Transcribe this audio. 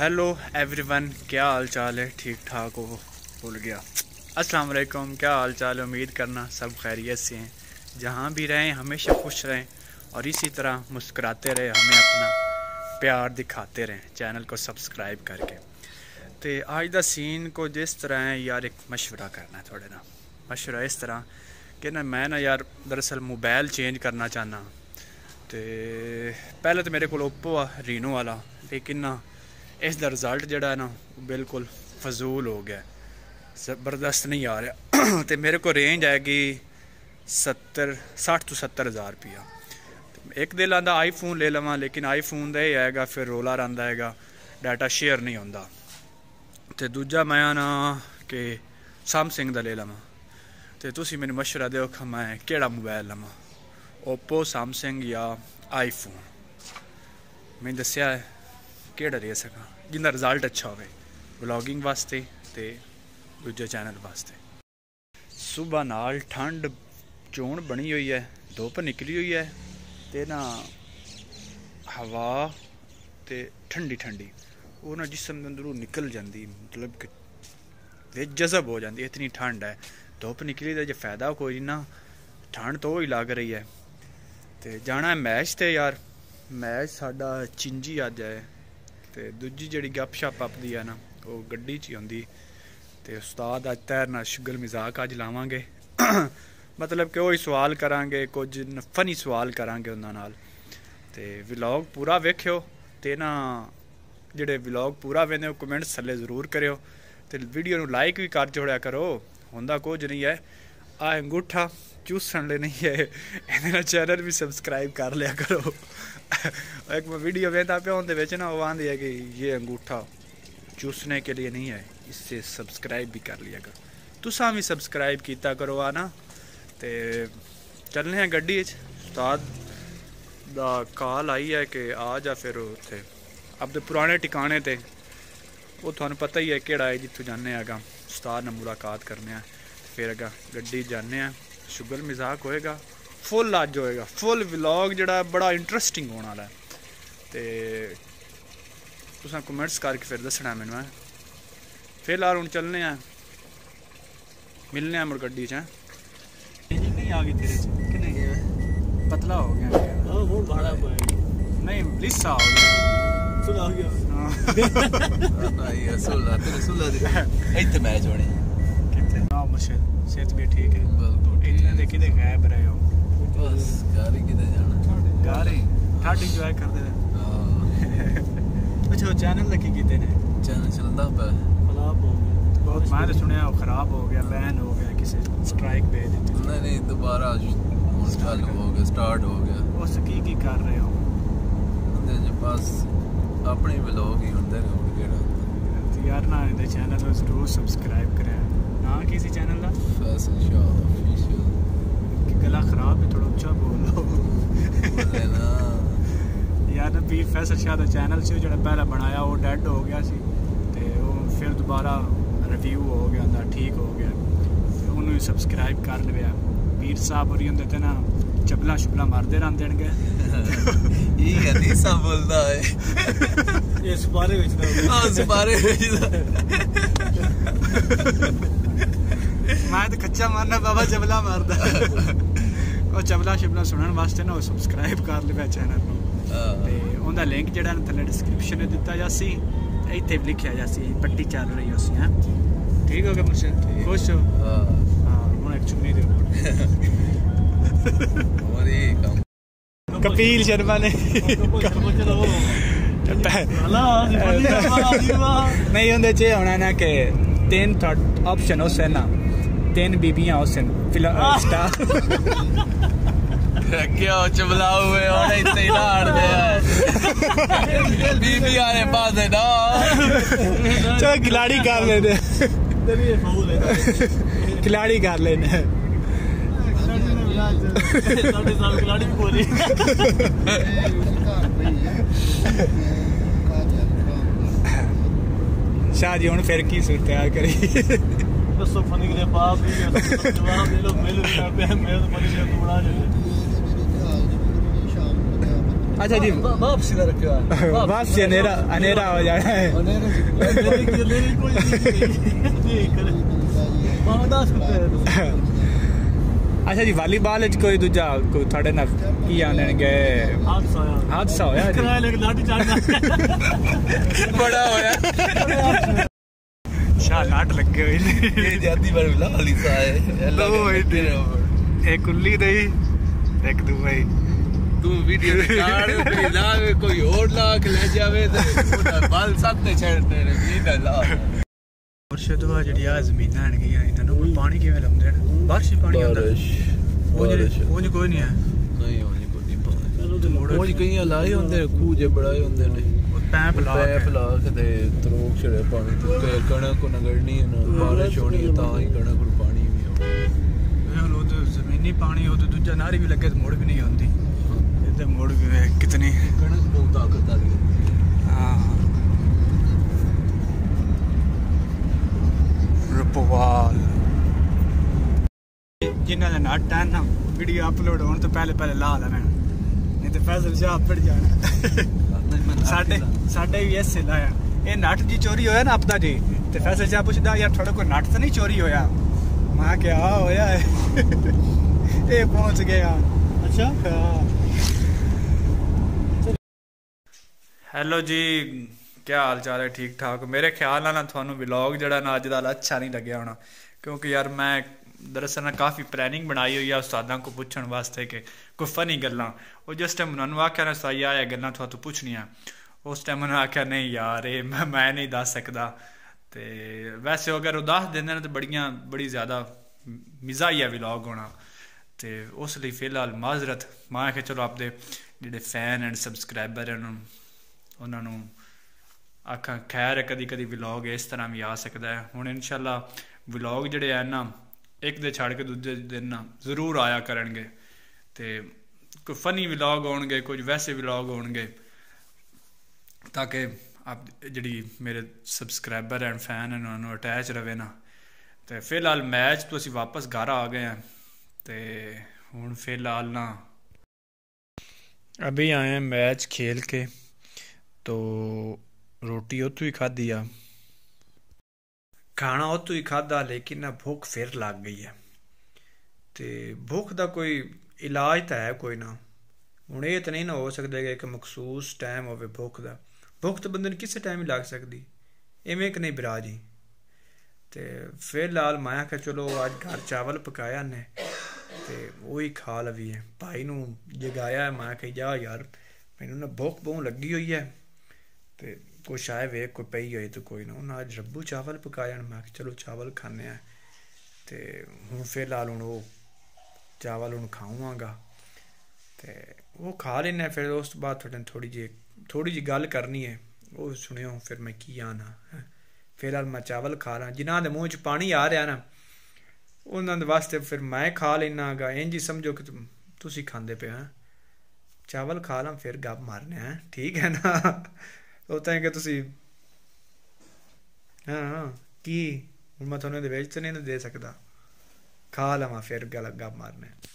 Hello everyone, क्या हाल चाल है? ठीक ठाक हो? भूल गया। अस्सलाम वालेकुम, क्या हाल चाल है? उम्मीद करना सब खैरियत से हैं। जहाँ भी रहें हमेशा खुश रहें और इसी तरह मुस्कुराते रहें, हमें अपना प्यार दिखाते रहें चैनल को सब्सक्राइब करके। तो आज दा सीन को जिस तरह है यार, एक मशवरा करना है थोड़े ना। मशवरा इस तरह कि ना मैं ना यार दरअसल मोबाइल चेंज करना चाहना। तो पहले तो मेरे को ओप्पो आ रीनो वाला, लेकिन ना इसका रिजल्ट जड़ा है ना बिल्कुल फजूल हो गया, ज़बरदस्त नहीं आ रहा। तो मेरे को रेंज आएगी 60 तो 70 हज़ार रुपया। एक दिल आंदा आईफोन ले लवां, लेकिन आईफोन का यह आएगा फिर रोला रहा है, डाटा शेयर नहीं होता। तो दूजा मैं ना कि सैमसंग का ले लवां। तो तुसी मैनू मशवरा दो कि मैं केड़ा मोबाइल लवां, ओप्पो, सैमसंग या आईफोन। मैं दसिया है केड़ा ले सका जिंदा रिजल्ट अच्छा हो, व्लॉगिंग वास्ते ते दूजे चैनल वास्ते। सुबह नाल ठंड चोण बनी हुई है, धुप निकली हुई है, ते ना हवा ते ठंडी ठंडी वो ना जिसम अंदरों निकल जाती, मतलब कि जज़ब हो जाती, इतनी ठंड है। धुप निकली तो जो फायदा कोई ना, ठंड तो ही लग रही है। तो जाना है मैच ते यार, मैच साडा चिंजी अज है। तो दूजी जी गप शप अपदी है ना वो गड्डी च ही आती। तो उस्ताद अज तैरना शुगल मजाक अज लावांगे। मतलब कि वही सवाल करांगे, कुछ फनी सवाल करांगे उन्हां नाल। ते व्लॉग पूरा वेख्यो ते ना जेडे व्लॉग पूरा वेंदे हो कमेंट्स थल्ले जरूर करियो। ते वीडियो नू लाइक भी कर छोड़िया करो, हुंदा कुछ नहीं है। आ अंगूठा चूसन ले नहीं है, इहदे चैनल भी सब्सक्राइब कर लिया करो। एक मैं वीडियो वेंदा पे उनदे विच ना वो आंदी है कि ये अंगूठा चूसने के लिए नहीं है, इससे सब्सक्राइब भी कर लिया करो। तुसां भी सब्सक्राइब कीता करो आ ना। ते चलने हैं गड्डी च, उस्ताद दा कॉल आई है कि आ जा फिर उत्थे अपने पुराने टिकाने ते। वो थानू पता ही है केड़ा है जित्थों जाने अगा उस्ताद नाल मुलाकात करने हैं। फिर अगा गड्डी जाने हैं, शुगल मजाक होएगा, फुल अज होएगा, फुल व्लॉग जड़ा बड़ा इंटरस्टिंग होने वाला है। तो तुसां कमेंट्स करके फिर दसना मैनू है। फिलहाल हुण चलने हैं, मिलने हैं मुड़ गड्डी च। नहीं आ गई तेरे च कि पतला हो गया नहीं, लिस्सा हो गया। सुला हो गया सुला तेरे सुला दे इत्थे मैच होने किथे ना। मुर्शिद सेहत भी ठीक है, बिल्कुल इतने दे किते गायब रहे हो? बस गारी किते जाना, गारी ठाडी एंजॉय कर दे। अच्छा चैनल दा की कीते ने? चैनल चलदा पे खराब हो गया बहुत। मैं तो सुनया वो खराब हो गया, बैन हो गया, किसी स्ट्राइक पे दी। नहीं दोबारा चालू हो गया, स्टार्ट हो गया। उस की कर रहे हो? उनदे बस अपने व्लॉग ही हुंदे ने, केड़ा यार ना इहदे चैनल को जरूर सब्सक्राइब करें। ना किसी चैनल दा फैसल शाह ऑफिशियल। गला खराब है, थोड़ा ऊंचा बोलो ना यार। भी फैसल शाह दा चैनल से जो पहला बनाया वो डेड हो गया सी, ते वो फिर दोबारा रिव्यू हो गया था, ठीक हो गया। उन्होंने सब्सक्राइब कर लिया। वीर साहब होरी होंदे ते ना चबला शुबला मारते रहते हैं। ये हदीसा बोलता है ये सुपारे सुपारे मैं तो कच्चा मारना, बाबा चबला मारदा। और चबला शिबला सुनने वास्ते ना सब्सक्राइब कर लिया चैनल को। ते उनका लिंक जड़ा थल्ले डिस्क्रिप्शन में दिता जासी, इत्थे भी लिखा जासी, पट्टी चल रही उसी। हाँ ठीक हो गया मुझसे खुश हो? हाँ हुण एक चुन्नी दे कपिल शर्मा ने नहीं उनदे च होना ना कि 3 ऑप्शन उस ना 3 बीबियां उस फिल्म स्टार क्या चबला हुए और इतने लाड़ दे बीबी आने पास है ना। चल खिलाड़ी कर लेने, खिलाड़ी कर लेने। खिलाड़ी भी बोली शाह जी हुण फिर की सूरत तैयार करी? दसो फनी के बाप जवाब दे लो, मिल पे मेरे तो बड़ी बना अच्छा जी वापसी का रखा वापसी अनेरा हो जाना है। अच्छा जी वालीबॉल कोई दूजा कोई थोड़े ना की आने गए हादसा होया बड़ा होया शाह नाट लगे हुए ये जाती बार मिला वाली सा है दो एक उल्ली दई एक दुबई तू वीडियो रिकॉर्ड करी लावे कोई और लाख ले जावे ते बाल सब ते छेड़ते ने नींद ला मुर्शिद वा जड़ी आ जमीन आन गई इन्हां नु पानी किवें लंदे ने बारिश पानी आंदा ਉਹ ਕੋਈ ਨਹੀਂ ਹੈ ਨਹੀਂ ਹੋਣੀ ਕੋਈ ਪਾਣੀ ਉਹ ਕਈ ਲਾਏ ਹੁੰਦੇ ਖੂਹ ਜੇ ਬੜਾਏ ਹੁੰਦੇ ਨੇ ਪੈਪ ਲਾ ਕੇ ਤੇ ਤਰੋਕ ਛੜੇ ਪਾਣੀ ਤੇ ਕਣਕ ਨੂੰ ਨਗੜਨੀ ਨਾ ਬਾਰਿਸ਼ ਹੋਣੀ ਤਾਂ ਹੀ ਕਣਕ ਨੂੰ ਪਾਣੀ ਵੀ ਆਉਂਦਾ ਉਹ ਤੇ ਜ਼ਮੀਨੀ ਪਾਣੀ ਉਹ ਤੇ ਦੂਜਾ ਨਾਰੀ ਵੀ ਲੱਗੇ ਤੇ ਮੋੜ ਵੀ ਨਹੀਂ ਆਉਂਦੀ ਇਹਦੇ ਮੋੜ ਵੀ ਕਿਤਨੀ ਕਣਕ ਬਹੁਤ ਤਾਕਤ ਵਾਲੀ ਹੈ ਹਾਂ ਰਪਵਾਲ जिन्हों ने नट है ना वीडियो अपलोड होने तो पहले ला लेना नहीं तो फैसल शाह पड़ जाना साडे भी ऐसे लाया ये नट जी चोरी होया ना अपना जी तो फैसल शाह पूछता यार थोड़ा कोई नट तो नहीं चोरी होया मैं क्या होया है ये पहुंच गया अच्छा हेलो जी क्या हाल चाल है ठीक ठाक मेरे ख्याल ना थानू व्लॉग जड़ा ना अज दा अच्छा नहीं लग्या होना क्योंकि यार मैं दरअसल ना काफ़ी प्लानिंग बनाई हुई है उस्तादा को पूछने वास्ते कि कोई फनी गल्लां और जिस टाइम उन्होंने आख्या ना उस्ताद आया गल्लां थोड़ा पूछनियां उस टाइम उन्होंने आख्या नहीं यार ये मैं नहीं दस सकदा ते वैसे अगर वो दस देंदे तो बड़ी ज़्यादा मिजाहिया व्लॉग होना तो उस लिए फिलहाल माजरत मैं आख्या चलो आपदे जिहड़े फैन एंड सबसक्राइबर हैं उन्होंने आखा खैर कदी कदी व्लॉग इस तरह भी आ सकता है हुण इंशाअल्लाह व्लॉग जिहड़े है ना एक दे छड़ के दूजे दिन ना जरूर आया करेंगे ते कोई फनी व्लॉग होंगे कुछ वैसे व्लॉग होंगे ताकि आप जी मेरे सबसक्राइबर एंड फैन हैं उन्होंने अटैच रहे ना तो फिलहाल मैच तो असी वापस घर आ गए हैं तो हुण फिलहाल ना अभी आए हैं मैच खेल के तो रोटी उतों ही खाधी आ खाना उतों ही खादा लेकिन ना भुख फिर लग गई है तो भुख का कोई इलाज तो है कोई ना हुण ये तो नहीं ना हो सकता कि एक मखसूस टाइम हो भुख का भुख तो बंदे किसी टाइम ही लग सकती इवें कि नहीं बिरा जी तो फिलहाल मैं आख्या चलो अज घर चावल पकाया ने तो वही खा लवीए भाई नू जगाया मैं आख्या जा यार मैनू ना भुख बहुत लगी हुई है तो कुछ आए वेख कोई पई होई तो कोई ना उन्हें अज रब्बू चावल पकाया मैं चलो चावल खाने तो हूँ फिलहाल हूँ वो चावल हूँ खाऊँगा तो वो खा लेना फिर उस बाद थोड़ी जी गल करनी है वो सुनियो फिर मैं की आना फिलहाल मैं चावल खा ला जिन्हों के मूँह च पानी आ रहा ना उन्होंने वास्ते फिर मैं खा लेना गा इंज ही समझो कि तुसी खांदे पे हैं चावल खा ला फिर गप मारने हैं ठीक है ना होता है कि तुसी हाँ की मैं थोड़े तो नहीं दे सकता खा लवा फिर गप मारने